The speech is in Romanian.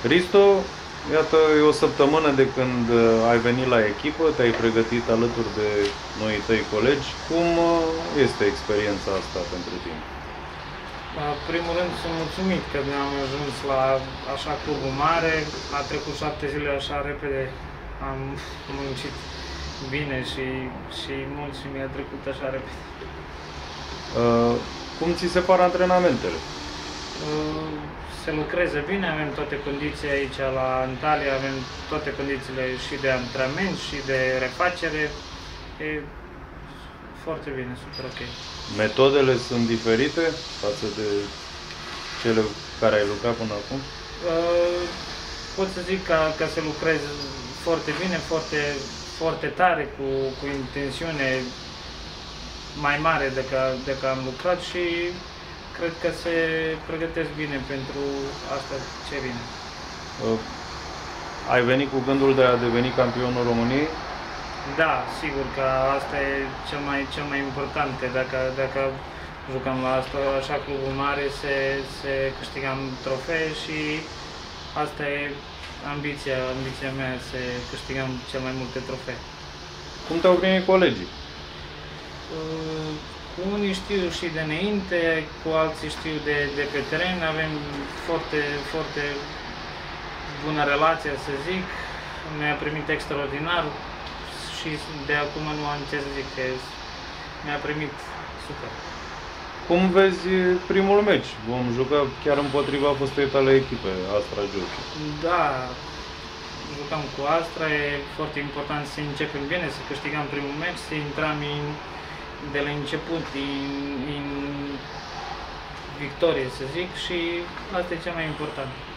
Risto, iată, e o săptămână de când ai venit la echipă, te-ai pregătit alături de noi tăi colegi. Cum este experiența asta pentru tine? În primul rând sunt mulțumit că ne-am ajuns la așa clubul mare. A trecut 7 zile așa repede, am muncit bine și mult și mi-a trecut așa repede. Cum ți se par antrenamentele? Se lucrează bine, avem toate condiții aici la Antalya, avem toate condițiile și de antrenament și de refacere. E foarte bine, super ok. Metodele sunt diferite față de cele care ai lucrat până acum? Pot să zic că se lucreze foarte bine, foarte tare, cu intensiune mai mare decât am lucrat și cred că se pregătesc bine pentru asta ce vine. Ai venit cu gândul de a deveni campionul României? Da, sigur că asta e cel mai important, că dacă jucăm la asta, așa clubul mare, se câștigăm trofee și asta e ambiția mea, să câștigăm cel mai multe trofee. Cum te-au primit colegii? Cu unii știu și de înainte, cu alții știu de pe teren, avem foarte bună relație, să zic. Mi-a primit extraordinar și de acum nu am ce să zic, că mi-a primit super. Cum vezi primul meci? Vom juca chiar împotriva fostei tale echipe, Astra Giurgiu. Da, jucăm cu Astra, e foarte important să începem bine, să câștigăm primul meci, să intrăm de la început în victorie, să zic, și asta e cel mai important.